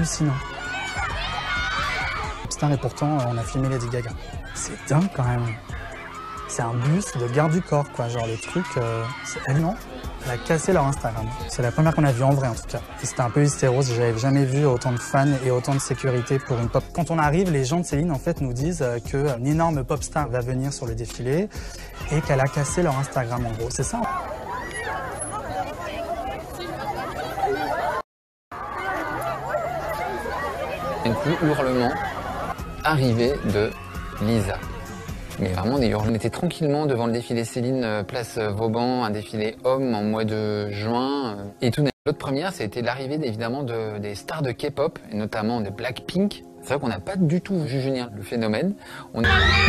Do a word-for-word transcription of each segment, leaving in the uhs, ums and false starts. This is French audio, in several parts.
hallucinant. Et pourtant, on a filmé Lady Gaga. C'est dingue quand même. C'est un bus de garde du corps, quoi. Genre le truc, euh, c'est hallucinant. Elle a cassé leur Instagram. C'est la première qu'on a vue en vrai, en tout cas. Et c'était un peu hystéros. J'avais jamais vu autant de fans et autant de sécurité pour une pop. Quand on arrive, les gens de Céline, en fait, nous disent qu'une énorme pop star va venir sur le défilé et qu'elle a cassé leur Instagram, en gros. C'est ça. Un coup, hurlement arrivé de Lisa. Mais vraiment des hurlements. On était tranquillement devant le défilé Céline, place Vauban, un défilé homme en mois de juin. Et tout. L'autre première, c'était l'arrivée évidemment de, des stars de K-pop, et notamment de Blackpink. C'est vrai qu'on n'a pas du tout vu venir le phénomène. On...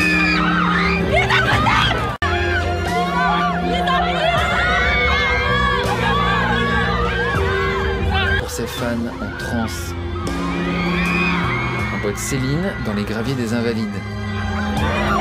Pour ses fans en transe. En mode Céline dans les graviers des Invalides.